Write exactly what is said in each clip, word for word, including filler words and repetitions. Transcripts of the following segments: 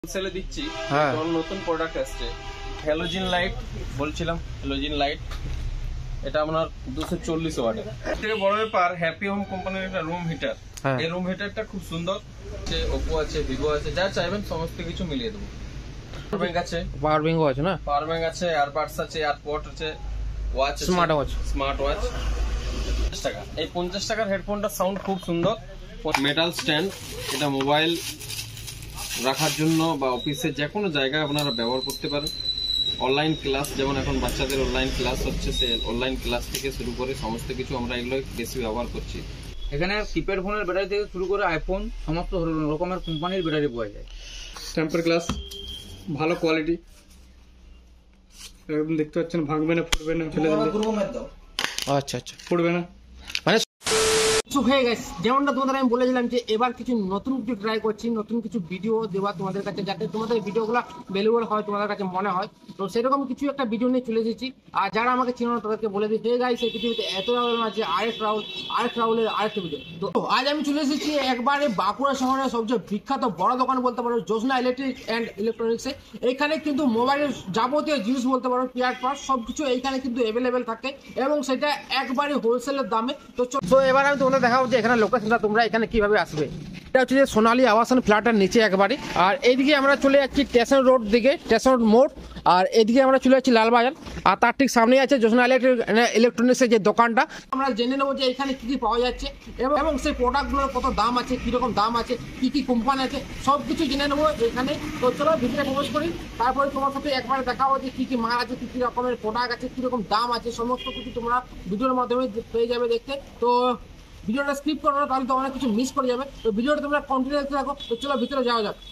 হোলসেলে দিচ্ছি। হ্যাঁ, নতুন প্রোডাক্ট আসছে হ্যালোজেন লাইট, বলছিলাম হ্যালোজেন লাইট, এটা আপনার দুশো চল্লিশ ওয়াটের। থেকে বড় ব্যাপার হ্যাপি হোম কোম্পানির একটা রুম হিটার। এই রুম হিটারটা খুব সুন্দর, ওপো আছে, ভিভো আছে, যা চাইবেন সমস্ত কিছু মিলিয়ে দেবো। পাওয়ার ব্যাংক আছে, পাওয়ার ব্যাংকও আছে না, পাওয়ার ব্যাংক আছে, এয়ারবাডস আছে, এয়ারপড আছে, watch, smart watch, smart watch. পঞ্চাশ টাকা এই পঞ্চাশ টাকার হেডফোনটা সাউন্ড খুব সুন্দর। মেটাল স্ট্যান্ড, এটা মোবাইল রাখার জন্য বা অফিসের যে কোনো জায়গায় আপনারা ব্যবহার করতে পারেন। অনলাইন ক্লাস, যেমন এখন বাচ্চাদের অনলাইন ক্লাস হচ্ছে, সে অনলাইন ক্লাস থেকে শুরু করে সমস্ত কিছু আমরা এগুলো বেশি ব্যবহার করছি। এখানে কিপ্যাড ফোনের ব্যাটারি থেকে শুরু করে আইফোন সমস্ত রকমের কোম্পানির ব্যাটারি পাওয়া যায়। টেম্পার গ্লাস ভালো কোয়ালিটি, একদম দেখতে পাচ্ছেন, ভাঙবে না, ফুটবে না, ফেলে দিলে আচ্ছা আচ্ছা ফুটবে না। মানে হয়ে গেছে, যেমনটা তোমাদের আমি বলেছিলাম যে এবার কিছু নতুন কিছু ট্রাই করছি, নতুন কিছু ভিডিও দেওয়া তোমাদের কাছে, যাতে তোমাদের ভিডিওগুলো ভ্যালুয়েবল হয়, তোমাদের কাছে মনে হয়। তো সেরকম কিছু একটা ভিডিও নিয়ে চলে এসেছি। আর যারা আমাকে চিনো না তাদেরকে বলে দিই, হে গাইস, এই পৃথিবীতে এত রাহুল আছে, আরেক রাহুল, আরেক রাহুলের আরেকটা ভিডিও। তো আজ আমি চলে এসেছি একবারে বাঁকুড়া শহরের সবচেয়ে বিখ্যাত বড় দোকান বলতে পারো, জ্যোৎস্না ইলেকট্রিক অ্যান্ড ইলেকট্রনিক্সে। এইখানে কিন্তু মোবাইলের যাবতীয় জিনিস বলতে পারো, পিয়ার পার্ট সবকিছু এইখানে কিন্তু অ্যাভেলেবেল থাকে, এবং সেটা একবারে হোলসেলের দামে। তো তো এবার আমি তোমাদের দেখাবো যে এখানে লোকেশনটা তোমরা এখানে কিভাবে আসবে। এটা হচ্ছে যে সোনালী আবাসন ফ্ল্যাটের নিচে একবারে। আর এইদিকে আমরা চলে যাচ্ছি স্টেশন রোড দিকে, স্টেশন মোড়। আর এদিকে আমরা চলে যাচ্ছি লালবাজার। আর তার ঠিক সামনেই আছে জ্যোৎস্না ইলেকট্রিক ইলেকট্রনিক্সের যে দোকানটা। আমরা জেনে নেবো যে এখানে কি কি পাওয়া যাচ্ছে, এবং এবং সেই প্রোডাক্টগুলোর কত দাম আছে, কিরকম দাম আছে, কি কি কোম্পানি আছে, সব কিছু জেনে নেবো এখানে। তো চলো ভিতরে প্রবেশ করি, তারপরে তোমার সাথে একবারে দেখাবো যে কি কি মাল আছে, কি কি রকমের প্রোডাক্ট আছে, কিরকম দাম আছে, সমস্ত কিছু তোমরা ভিডিওর মাধ্যমে পেয়ে যাবে দেখতে। তো ভিডিওটা স্কিপ করো না, তাহলে তো অনেক কিছু মিস করে যাবে। তো ভিডিওটা তোমরা কন্টিনিউ দেখতে থাকো। তো চলো ভিতরে যাওয়া যাক।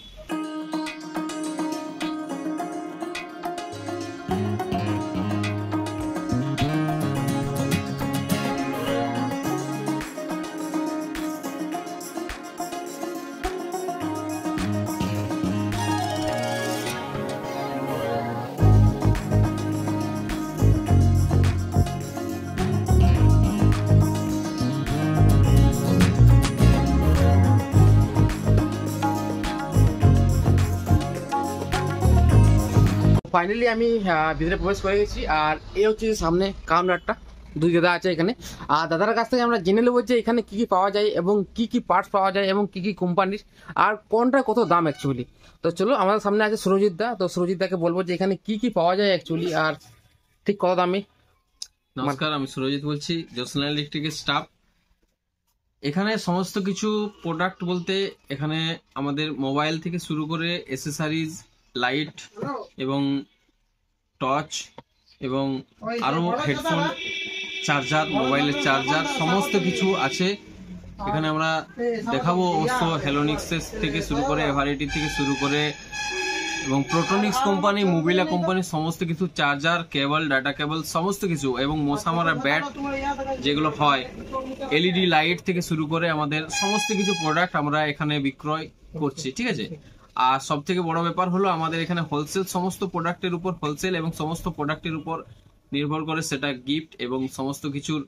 ফাইনালি আমি ভিতরে প্রবেশ করে গেছি। আর এই হচ্ছে সামনে কাউন্টারটা, দুই দাদা আছে এখানে। আর দাদার কাছ থেকে আমরা জেনে নেবো যে এখানে কি কি পাওয়া যায়, এবং কি কি পার্টস পাওয়া যায়, এবং কি কি কোম্পানির, আর কোনটা কত দাম অ্যাকচুয়ালি। তো চলো, আমাদের সামনে আছে সুরজিৎ দা। তো সুরজিৎ দাকে বলবো যে এখানে কি কি পাওয়া যায় অ্যাকচুয়ালি, আর ঠিক কত দামে। নমস্কার, আমি সুরজিৎ বলছি, জ্যোৎস্না ইলেকট্রিকের স্টাফ। এখানে সমস্ত কিছু প্রোডাক্ট বলতে এখানে আমাদের মোবাইল থেকে শুরু করে এসেসারিজ, লাইট এবং টর্চ, এবং আরো হেডফোন, চার্জার, মোবাইলের চার্জার, সমস্ত কিছু আছে এখানে। আমরা দেখাবো অবশ্য হ্যালোনিক্সের থেকে শুরু করে, এভারিটি থেকে শুরু করে, এবং প্রোটোনিক্স কোম্পানি, মোবিলা কোম্পানি, সমস্ত কিছু, চার্জার, কেবল, ডাটা কেবল, সমস্ত কিছু, এবং মশা মারা ব্যাট যেগুলো হয়, এলইডি লাইট থেকে শুরু করে আমাদের সমস্ত কিছু প্রোডাক্ট আমরা এখানে বিক্রয় করছি, ঠিক আছে। আর সব থেকে বড় ব্যাপার হলো আমাদের এখানে হোলসেল, সমস্ত প্রোডাক্টের উপর হোলসেল, এবং সমস্ত প্রোডাক্টের উপর নির্ভর করে সেটা গিফট এবং সমস্ত কিছুর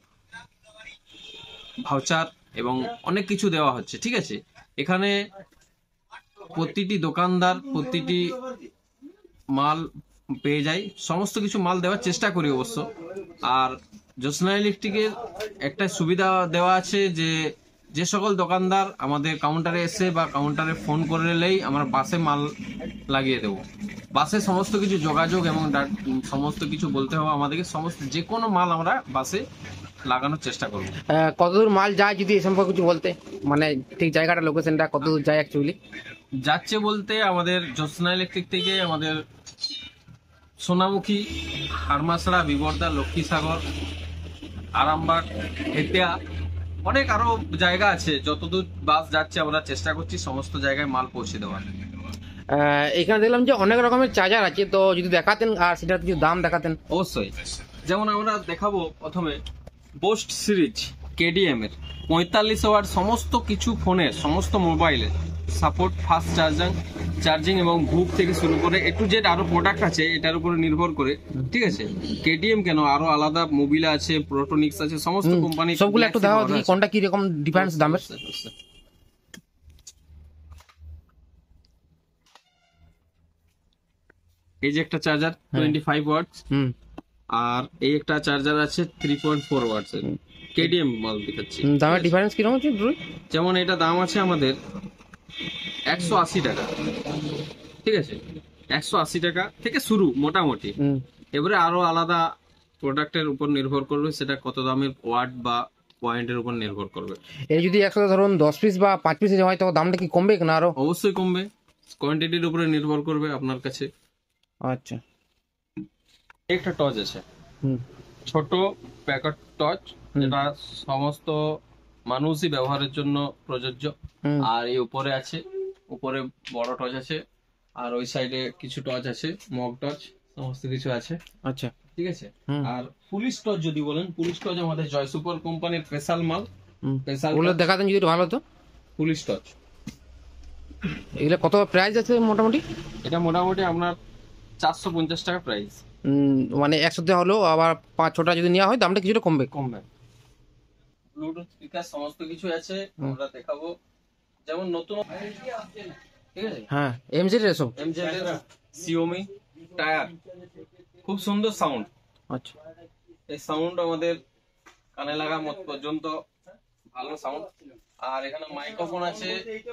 ভাউচার এবং অনেক কিছু দেওয়া হচ্ছে, ঠিক আছে। এখানে প্রতিটি দোকানদার প্রতিটি মাল পেয়ে যায়, সমস্ত কিছু মাল দেওয়ার চেষ্টা করি অবশ্য। আর জ্যোৎস্না ইলেকট্রিকের একটা সুবিধা দেওয়া আছে যে যে সকল দোকানদার আমাদের কাউন্টারে এসে বা কাউন্টারে ফোন করলেই আমরা বাসে মাল লাগিয়ে দেবো। বাসে সমস্ত কিছু যোগাযোগ এবং সমস্ত কিছু বলতে হবে আমাদেরকে, সমস্ত যে কোনো মাল আমরা বাসে লাগানোর চেষ্টা করবো। কতদূর মাল যায় যদি এই সম্পর্কে কিছু বলতে, মানে ঠিক জায়গাটা, লোকেশনটা কতদূর যায় অ্যাকচুয়ালি। যাচ্ছে বলতে আমাদের জ্যোৎস্না ইলেকট্রিক থেকে আমাদের সোনামুখী, হারমাসড়া, বিবর্দা, লক্ষ্মীসাগর, আরামবাগ, হেতিয়া, অনেক আরো জায়গা আছে। যতদূর বাস যাচ্ছে আমরা চেষ্টা করছি সমস্ত জায়গায় মাল পৌঁছে দেওয়ার। এখানে দেখলাম যে অনেক রকমের চার্জার আছে, তো যদি দেখাতেন আর সেটার কিছু দাম দেখাতেন। অবশ্যই, যেমন আমরা দেখাবো প্রথমে বোস্ট সিরিজ কেডিএম এর পঁয়তাল্লিশ ওয়াট সমস্ত কিছু ফোনের, সমস্ত মোবাইলের সাপোর্ট, ফাস্ট চার্জিং চার্জিং এবং বুক থেকে শুরু করে এ টু জেড আরো প্রোডাক্ট আছে এটার উপরে নির্ভর করে, ঠিক আছে। কেডিএম কেন, আরো আলাদা মোবিলা আছে, প্রোটোনিক্স আছে, সমস্ত কোম্পানি সবগুলো একটু দেখাও দেখি কোনটা কি রকম ডিফারেন্স দামের। এই যে একটা চার্জার টোয়েন্টি ফাইভ ওয়াটস, হুম আর এই একটা চার্জার আছে থ্রি পয়েন্ট ফোর ওয়াটস এর, কেডিএম মাল দেখাচ্ছি। হুম, দামের ডিফারেন্স কিরকম হচ্ছে দুটোর? যেমন এটা দাম আছে আমাদের একশো আশি টাকা, ঠিক আছে, একশো আশি টাকা থেকে শুরু মোটামুটি। হুম এবারে আরো আলাদা প্রোডাক্টের উপর নির্ভর করবে, সেটা কত দামের ওয়াট বা পয়েন্টের উপর নির্ভর করবে। এর যদি একসাথে ধরুন দশ পিস বা পাঁচ পিস হয় তো দামটা কি কমবে না আরো? অবশ্যই কমবে, কোয়ান্টিটির উপরে নির্ভর করবে আপনার কাছে। আচ্ছা একটা টর্চ আছে, হুম ছোট প্যাকেট টর্চ, যেটা সমস্ত মানুষই ব্যবহারের জন্য প্রযোজ্য। হুম আর এই উপরে আছে, উপরে বড় টর্চ আছে, আর ওই সাইডে কিছু টর্চ আছে, মগ টর্চ, সমস্ত কিছু আছে, আচ্ছা ঠিক আছে। হুম। আর পুলিশ টর্চ যদি বলেন, পুলিশ টর্চ আমাদের জয় সুপার কোম্পানির স্পেশাল মাল, হুম স্পেশাল ওগুলো দেখাতেন যদি একটু ভালো হতো। Police torch. এগুলো কত প্রাইস আছে মোটামুটি? এটা মোটামুটি আপনার চারশো পঞ্চাশ টাকা প্রাইস। উম, মানে একসাথে হলেও আবার পাঁচ ছটা যদি নেওয়া হয় দামটা কিছুটা কমবে। কমবে। ব্লুটুথ স্পিকার সমস্ত কিছু আছে, আমরা দেখাবো। যেমন নতুন, ঠিক আছে, হ্যাঁ এমজেড এসব। এমজেড এর সিওমি টায়ার, খুব সুন্দর সাউন্ড। আচ্ছা এই সাউন্ড আমাদের কানে লাগা মত পর্যন্ত ভালো সাউন্ড। আর এখানে মাইক্রোফোন আছে,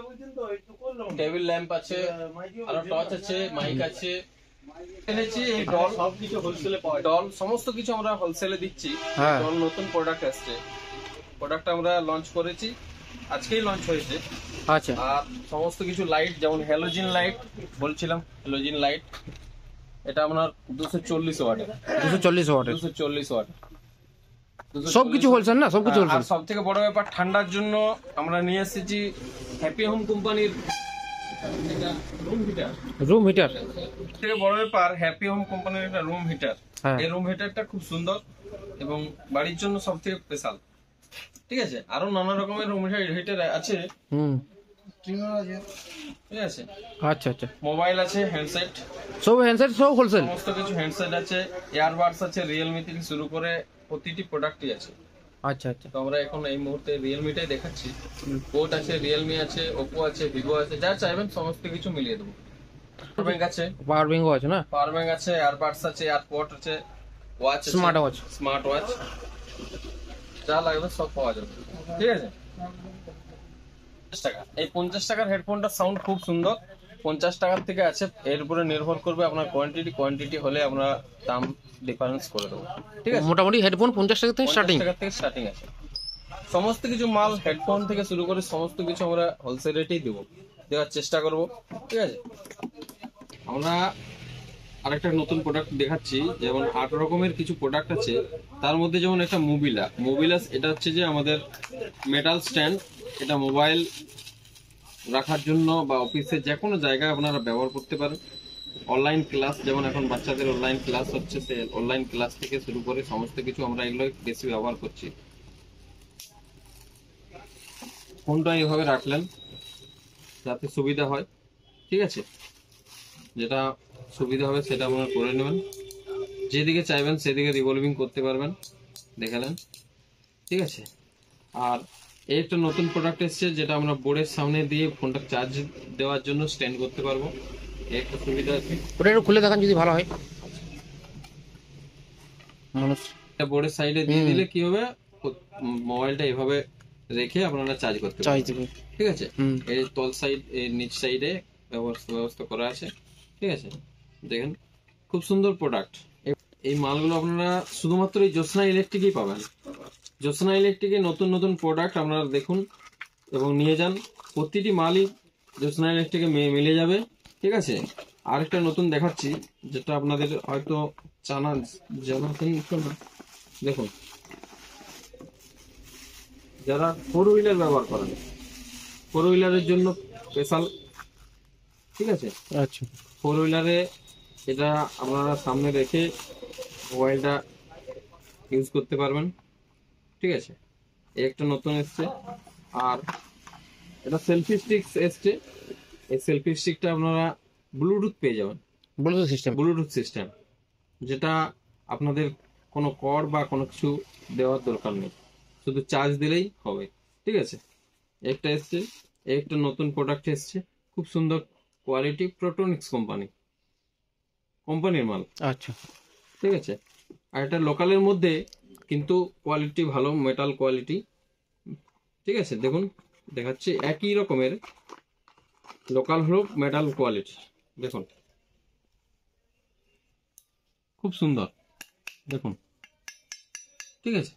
টেবিল ল্যাম্প আছে, আর টর্চ আছে, মাইক আছে। এনেছি এই ডল, সবকিছু হোলসেলে পাওয়া যায়। ডল সমস্ত কিছু আমরা হোলসেলে দিচ্ছি। হ্যাঁ। ডল নতুন প্রোডাক্ট আসছে, প্রোডাক্ট আমরা লঞ্চ করেছি, আজকেই লঞ্চ হয়েছে। আচ্ছা আর সমস্ত কিছু লাইট, যেমন হ্যালোজিন লাইট বলছিলাম, হ্যালোজিন লাইট, এটা আপনার দুশো চল্লিশ ওয়াট, দুশো চল্লিশ ওয়াটের দুশো চল্লিশ ওয়াট সব কিছু হোলসেল না? সব কিছু আর হোলসেল। সব থেকে বড় ব্যাপার, ঠান্ডার জন্য আমরা নিয়ে এসেছি হ্যাপি হোম কোম্পানির রুম হিটার। Room heater? থেকে বড় ব্যাপার, হ্যাপি হোম কোম্পানির একটা রুম হিটার। হ্যাঁ। এই রুম হিটারটা খুব সুন্দর এবং বাড়ির জন্য সব থেকে স্পেশাল, ঠিক আছে। আরো নানা রকমের রুম হিটার আছে, হুম ঠিক আছে। আচ্ছা আচ্ছা মোবাইল আছে, হ্যান্ডসেট, সব হ্যান্ডসেট সব হোলসেল? সমস্ত কিছু হ্যান্ডসেট আছে, এয়ারবাডস আছে, রিয়েলমি থেকে শুরু করে প্রতিটি প্রোডাক্টই আছে। আচ্ছা আচ্ছা তো আমরা এখন এই মুহূর্তে রিয়েলমিটাই দেখাচ্ছি। পোর্ট আছে, রিয়েলমি আছে, ওপো আছে, ভিভো আছে, যা চাইবেন সমস্ত কিছু মিলিয়ে দেবো। পাওয়ার ব্যাংক আছে, পাওয়ার ব্যাঙ্কও আছে না? পাওয়ার ব্যাংক আছে, এয়ারবাডস আছে, এয়ারপোর্ট আছে, ওয়াচ আছে, স্মার্ট ওয়াচ। স্মার্ট ওয়াচ, যা লাগবে সব পাওয়া যাবে, ঠিক আছে। পঞ্চাশ টাকা, এই পঞ্চাশ টাকার হেডফোনটার সাউন্ড খুব সুন্দর। পঞ্চাশ টাকার থেকে আছে, এর উপরে নির্ভর করবে আপনার কোয়ান্টিটি, কোয়ান্টিটি হলে আমরা দাম ডিফারেন্স করে দেবো, ঠিক আছে। মোটামুটি হেডফোন পঞ্চাশ টাকা থেকে স্টার্টিং? টাকা থেকে স্টার্টিং আছে। সমস্ত কিছু মাল, হেডফোন থেকে শুরু করে সমস্ত কিছু আমরা হোলসেল রেটেই দেবো, দেওয়ার চেষ্টা করব, ঠিক আছে। আমরা আরেকটা নতুন প্রোডাক্ট দেখাচ্ছি, যেমন আট রকমের কিছু প্রোডাক্ট আছে, তার মধ্যে যেমন একটা মোবিলা। মোবিলাস এটা হচ্ছে যে আমাদের মেটাল স্ট্যান্ড, এটা মোবাইল রাখার জন্য বা অফিসের যে কোনো জায়গায় আপনারা ব্যবহার করতে পারেন। অনলাইন ক্লাস, যেমন এখন বাচ্চাদের অনলাইন ক্লাস হচ্ছে, সে অনলাইন ক্লাস থেকে শুরু করে সমস্ত কিছু আমরা এগুলো বেশি ব্যবহার করছি। ফোনটা এইভাবে রাখলেন যাতে সুবিধা হয়, ঠিক আছে, যেটা সুবিধা হবে সেটা আপনারা করে নেবেন। যেদিকে চাইবেন সেদিকে রিভলভিং করতে পারবেন, দেখালেন, ঠিক আছে। আর এই একটা নতুন প্রোডাক্ট এসছে, যেটা আমরা বোর্ডের সামনে দিয়ে ফোনটা চার্জ দেওয়ার জন্য স্ট্যান্ড করতে পারবো, এই একটা সুবিধা আছে। ওটা একটু খুলে দেখান যদি ভালো হয়। মানুষ বোর্ডের সাইডে দিয়ে দিলে কি হবে, মোবাইলটা এভাবে রেখে আপনারা চার্জ করতে চার্জ পারবেন, দেবে। ঠিক আছে। হুম এই তল সাইড, এই নিচ সাইডে ব্যবস্থা ব্যবস্থা করা আছে, ঠিক আছে। দেখেন খুব সুন্দর প্রোডাক্ট। এই মালগুলো আপনারা শুধুমাত্র এই জ্যোৎস্না ইলেকট্রিকই পাবেন। জ্যোৎস্না ইলেকট্রিকে নতুন নতুন প্রোডাক্ট আপনারা দেখুন এবং নিয়ে যান, প্রতিটি মালই জ্যোৎস্না ইলেকট্রিকে মিলে যাবে, ঠিক আছে। আরেকটা নতুন দেখাচ্ছি, যেটা আপনাদের হয়তো জানা জানা না। দেখুন, যারা ফোর হুইলার ব্যবহার করেন, ফোর হুইলারের জন্য স্পেশাল, ঠিক আছে। আচ্ছা ফোর হুইলারে এটা আপনারা সামনে রেখে মোবাইলটা ইউজ করতে পারবেন, ঠিক আছে। এই একটা নতুন এসছে। আর এটা সেলফি স্টিক এসছে, এই সেলফি স্টিকটা আপনারা ব্লুটুথ পেয়ে যাবেন, ব্লুটুথ সিস্টেম? ব্লুটুথ সিস্টেম, যেটা আপনাদের কোনো কর বা কোনো কিছু দেওয়ার দরকার নেই, শুধু চার্জ দিলেই হবে, ঠিক আছে। একটা এসছে, একটা নতুন প্রোডাক্ট এসছে, খুব সুন্দর কোয়ালিটি, প্রোটোনিক্স কোম্পানি। কোম্পানির মাল। আচ্ছা, ঠিক আছে। আর এটা লোকালের মধ্যে কিন্তু কোয়ালিটি ভালো, মেটাল কোয়ালিটি। ঠিক আছে, দেখুন দেখাচ্ছি একই রকমের, লোকাল হলো মেটাল কোয়ালিটি। দেখুন খুব সুন্দর, দেখুন। ঠিক আছে,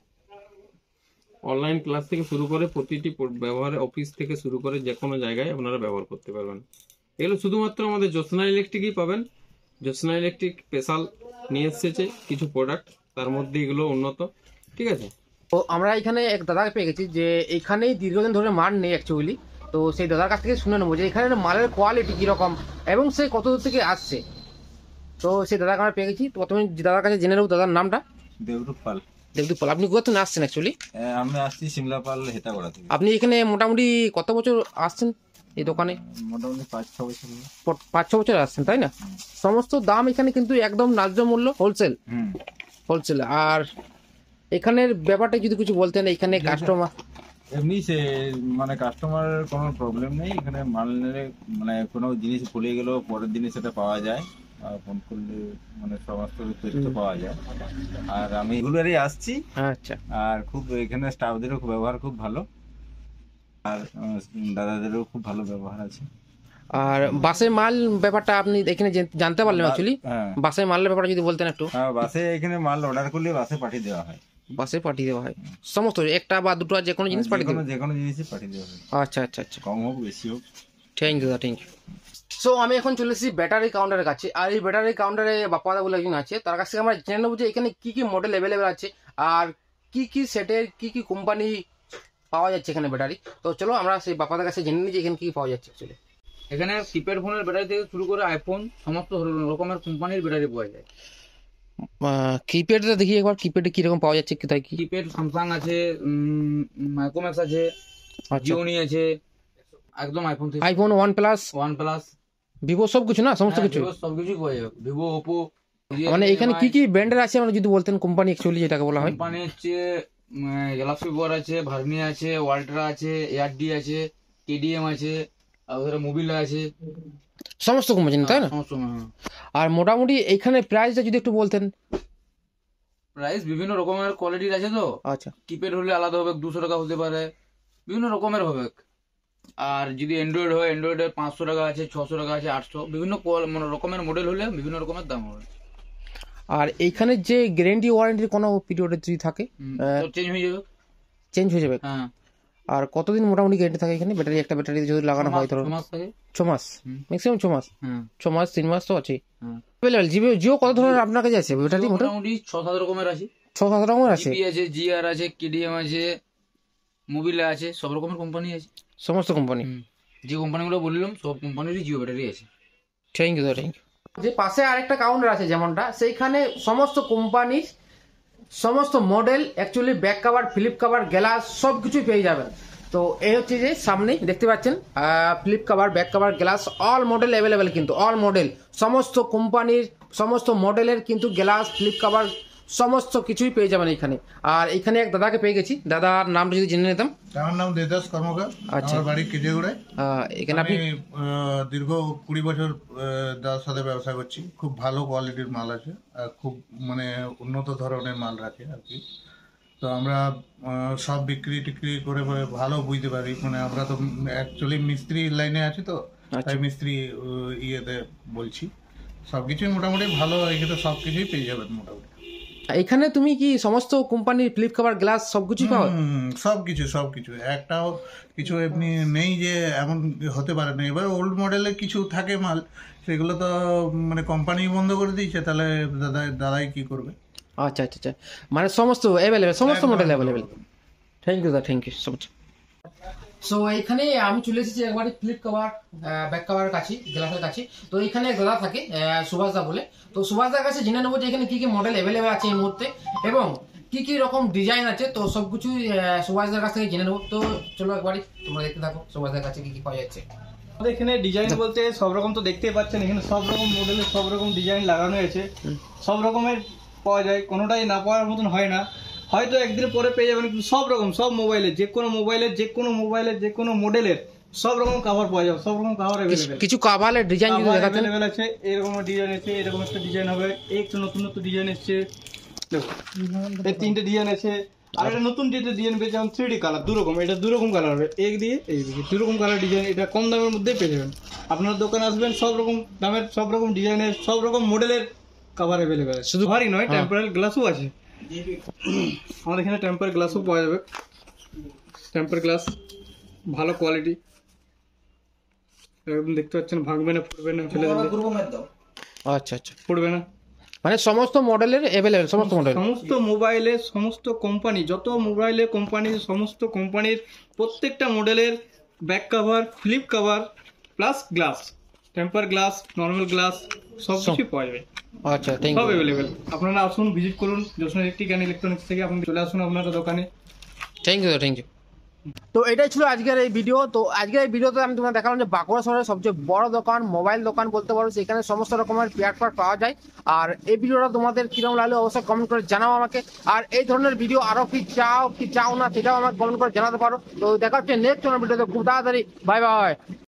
অনলাইন ক্লাস থেকে শুরু করে প্রতিটি ব্যবহারে, অফিস থেকে শুরু করে যে কোনো জায়গায় আপনারা ব্যবহার করতে পারবেন। এগুলো শুধুমাত্র আমাদের জ্যোৎস্না ইলেকট্রিকই পাবেন। জ্যোৎস্না ইলেকট্রিক স্পেশাল নিয়ে এসেছে কিছু প্রোডাক্ট, তার মধ্যে এগুলো উন্নত। ঠিক আছে, তো আমরা এখানে এক দাদাকে পেয়ে গেছি যে এখানেই দীর্ঘদিন ধরে মাল নেই অ্যাকচুয়ালি। তো সেই দাদার কাছ থেকে শুনে নেবো যে এখানে মালের কোয়ালিটি কীরকম এবং সে কত দূর থেকে আসছে। তো সেই দাদাকে আমরা পেয়ে গেছি। তো প্রথমে যে দাদার কাছে জেনে নেবো দাদার নামটা। দেবরূপ পাল। দেবদূপ পাল। আপনি কোথা থেকে আসছেন অ্যাকচুয়ালি? আমি আসছি সিমলা পাল হেতাগড়া থেকে। আপনি এখানে মোটামুটি কত বছর আসছেন এই দোকানে? মোটামুটি পাঁচ ছ বছর। প- পাঁচ ছ বছর আসছেন তাই না? সমস্ত দাম এখানে কিন্তু একদম ন্যায্য মূল্য, হোলসেল হুম হোলসেল। আর এখানের ব্যাপারটা যদি কিছু বলতেন, এখানে কাস্টমার এমনি সে মানে কাস্টমার কোনো প্রবলেম নেই এখানে। মাল নিলে মানে কোনো জিনিস ভুলে গেলেও পরের দিনে সেটা পাওয়া যায়, আর ফোন করলে মানে সমস্ত তথ্য পাওয়া যায়। আর আমি রেগুলারই আসছি। আচ্ছা, আর খুব এখানে স্টাফদেরও খুব ব্যবহার খুব ভালো, আর আহ, দাদাদেরও খুব ভালো ব্যবহার আছে। আর বাসে মাল ব্যাপারটা আপনি এখানে জেন- জানতে পারলেন অ্যাকচুয়ালি? হ্যাঁ বাসে মালের ব্যাপারটা যদি বলতেন একটু। হ্যাঁ, বাসে এখানে মাল অর্ডার করলে বাসে পাঠিয়ে দেওয়া হয়। বাসে পাঠিয়ে দেওয়া হয় সমস্ত, একটা বা দুটো যে কোনো জিনিস পাঠিয়ে যে কোনো দেবেন? যে কোনো জিনিসই পাঠিয়ে দেওয়া হয়, আচ্ছা আচ্ছা আচ্ছা, কম হোক বেশি হোক। থ্যাংক ইউ দাদা, থ্যাংক ইউ। সো আমি এখন চলে এসেছি ব্যাটারি কাউন্টারের কাছে। আর এই ব্যাটারি কাউন্টারে বাপ্পাদা বলে একজন আছে, তার কাছ থেকে আমরা জেনে নেবো যে এখানে কি কি মডেল অ্যাভেলেবেল আছে আর কি কি সেটের কি কি কোম্পানি পাওয়া যাচ্ছে এখানে ব্যাটারি। তো চলো আমরা সেই বাপ্পাদার কাছে জেনে নিই যে এখানে কি কি পাওয়া যাচ্ছে অ্যাকচুয়ালি। এখানে কিপ্যাড ফোনের ব্যাটারি থেকে শুরু করে আইফোন সমস্ত রকমের কোম্পানির ব্যাটারি পাওয়া যায়। কিপ্যাডটা দেখি একবার, কিপ্যাডে কিরকম পাওয়া যাচ্ছে, কোথায় কি? কিপ্যাড স্যামসাং আছে, মাইক্রোম্যাক্স আছে, আচ্ছা, জিওনি আছে, একদম আইফোন থেকে iPhone, OnePlus, OnePlus, Vivo সব কিছু না, সমস্ত কিছু। সবকিছু পাওয়া যাবে। Vivo, Oppo. মানে এখানে কি কি ব্র্যান্ডের আছে আমরা যদি বলতেন, কোম্পানি অ্যাকচুয়ালি যেটাকে বলা হয়। কোম্পানি হচ্ছে গ্যালাক্সি বোর আছে, ভার্নিয়া আছে, ওয়াল্ট্রা আছে, এআরডি আছে, কেডিএম আছে, আর ওদের মোবিলা আছে, সমস্ত কোম্পানি তাই না? সমস্ত। হ্যাঁ, আর মোটামুটি এখানে প্রাইসটা যদি একটু বলতেন। প্রাইস বিভিন্ন রকমের কোয়ালিটির আছে। তো আচ্ছা, কিপ্যাড হলে আলাদা হবে, দুশো টাকা হতে পারে, বিভিন্ন রকমের হবে। আর যদি অ্যান্ড্রয়েড হয়, অ্যান্ড্রয়েডের পাঁচশো টাকা আছে, ছশো টাকা আছে, আটশো, বিভিন্ন কোয়াল- মানে রকমের মডেল হলে বিভিন্ন রকমের দাম হবে। আর এইখানে যে গ্যারেন্টি ওয়ারেন্টি কোনো পিরিয়ডে যদি থাকে চেঞ্জ হয়ে যাবে। চেঞ্জ হয়ে যাবে? হ্যাঁ, আর কতদিন মোটামুটি গ্যারেন্টি থাকে এখানে ব্যাটারি, একটা ব্যাটারি যদি লাগানো হয় ধরো? ছ মাস থাকে। ছ মাস, ম্যাক্সিমাম ছ মাস। হ্যাঁ, ছ মাস, তিন মাস তো আছে। হ্যাঁ। জিও জিও কত ধরনের আপনার কাছে আছে ব্যাটারি? মোটামুটি মোটামুটি ছ সাত রকমের আছে। ছ সাত রকমের আছে, জিপি আছে, জিআর আছে, কেডিএম আছে, মোবিলা আছে, সব রকমের কোম্পানি আছে। সমস্ত কোম্পানি। যে কোম্পানিগুলো বললাম সব কোম্পানিরই জিও ব্যাটারি আছে। Thank you thank you. যে পাশে আরেকটা কাউন্টার আছে যেমনটা, সেইখানে সমস্ত কোম্পানির সমস্ত model actually back cover, flip cover, glass সব কিছুই পেয়ে যাবেন। তো এই হচ্ছে যে সামনে দেখতে পাচ্ছেন flip cover, back cover, glass, all model available, কিন্তু অল মডেল সমস্ত কোম্পানির সমস্ত মডেলের কিন্তু গ্লাস, ফ্লিপ কভার সমস্ত কিছুই পেয়ে যাবেন এখানে। আর এখানে এক দাদাকে পেয়ে গেছি, দাদার নামটা যদি জেনে নিতাম। আমার নাম দেবদাস কর্মকার। আচ্ছা। আমার বাড়ি কেজেগুড়ায়। আহ, এখানে আপনি আমি আহ, দীর্ঘ কুড়ি বছর আহ, দাদার সাথে ব্যবসা করছি। খুব ভালো কোয়ালিটির মাল আছে আর খুব মানে উন্নত ধরনের মাল রাখে আর কি। তো আমরা আহ, সব বিক্রি টিক্রি করে করে ভালো বুঝতে পারি। মানে আমরা তো অ্যাকচুয়ালি মিস্ত্রি লাইনে আছি, তো তাই মিস্ত্রি আহ, ইয়েতে বলছি। সবকিছুই মোটামুটি ভালো, এখানে সব কিছুই পেয়ে যাবেন মোটামুটি। এখানে তুমি কি সমস্ত কোম্পানির ফ্লিপ কভার, গ্লাস সবকিছু পাও? হুম, সবকিছু সবকিছু একটাও কিছু এমনি নেই যে এমন হতে পারে না। এবার ওল্ড মডেলের কিছু থাকে মাল, সেগুলো তো মানে কোম্পানি বন্ধ করে দিয়েছে, তাহলে দাদা দাদাই কি করবে। আচ্ছা আচ্ছা আচ্ছা, মানে সমস্ত অ্যাভেলেবেল, সমস্ত মডেল অ্যাভেলেবেল। থ্যাংক ইউ দা, thank you so much. So এখানে আমি চলে এসেছি একবারে ফ্লিপ কভার, ব্যাক কভারের কাছে, গ্লাসের কাছে। তো এখানে এক দাদা থাকে সুভাষ দা বলে। তো সুভাষ দার কাছে জেনে নেবো যে এখানে কি কি মডেল অ্যাভেলেবেল আছে এই মুহূর্তে এবং কি কি রকম ডিজাইন আছে। তো সবকিছু সুভাষ দার কাছ থেকে জেনে নেবো। তো চলো একবারই তোমরা দেখতে থাকো সুভাষ দার কাছে কি কি পাওয়া যাচ্ছে। আমাদের এখানে ডিজাইন বলতে সব রকম তো দেখতেই পাচ্ছেন, এখানে সব রকম মডেলের সব রকম ডিজাইন লাগানো আছে। সব রকমের পাওয়া যায়, কোনোটাই না পাওয়ার মতন হয় না। হয়তো একদিন পরে পেয়ে যাবেন, কিন্তু সব রকম সব মোবাইলের যে কোনো মোবাইলের যে কোনো মোবাইলের যে কোনো মডেলের সব রকম কাভার পাওয়া যাবে, সব রকম কাভার অ্যাভেলেবেল। কিছু কাভারের ডিজাইন যদি দেখাতেন। অ্যাভেলেবেল আছে, এরকম ডিজাইন আছে, এরকম একটা ডিজাইন হবে, এই একটা নতুন নতুন ডিজাইন এসছে, দেখো এই তিনটে ডিজাইন আছে। আর একটা নতুন যেটা ডিজাইন পেয়েছে যেমন থ্রি ডি কালার, দু রকম, এটা দু রকম কালার হবে, এক দিয়ে এই দিকে দু রকম কালার ডিজাইন। এটা কম দামের মধ্যেই পেয়ে যাবেন। আপনার দোকানে আসবেন, সব রকম দামের, সব রকম ডিজাইনের, সব রকম মডেলের কাভার অ্যাভেলেবেল আছে। শুধু ভারী নয়, টেম্পারেল গ্লাসও আছে আমাদের এখানে। টেম্পার গ্লাসও পাওয়া যাবে, টেম্পার গ্লাস ভালো কোয়ালিটি, এরকম দেখতে পাচ্ছেন, ভাঙবে না, ফুটবে না, ফেলে দিলে আচ্ছা আচ্ছা, ফুটবে না। মানে সমস্ত মডেলের অ্যাভেলেবেল, সমস্ত মডেল, সমস্ত মোবাইলের সমস্ত কোম্পানি, যত মোবাইলের কোম্পানি, সমস্ত কোম্পানির প্রত্যেকটা মডেলের back cover, flip cover plus glass, temper glass, normal glass সব কিছু পাওয়া যাবে। আচ্ছা থ্যাংক সব ইউ, অ্যাভেলেবেল। আপনারা আসুন, ভিজিট করুন জ্যোৎস্না ইলেকট্রিক অ্যান্ড ইলেকট্রনিক্স থেকে, আপনি চলে আসুন আপনারা দোকানে। Thank you thank you. তো এটাই ছিল আজকের এই ভিডিও। তো আজকের এই ভিডিওতে আমি তোমাকে দেখালাম যে বাঁকুড়া শহরের সবচেয়ে বড় দোকান, মোবাইল দোকান বলতে পারো, সেখানে সমস্ত রকমের পেয়ার পার্ট পাওয়া যায়। আর এই ভিডিওটা তোমাদের কিরকম লাগলো অবশ্যই কমেন্ট করে জানাও আমাকে। আর এই ধরনের ভিডিও আরো কি চাও কি চাও না সেটাও আমাকে কমেন্ট করে জানাতে পারো। তো দেখা হচ্ছে নেক্সট কোনো ভিডিওতে খুব তাড়াতাড়ি। Bye by.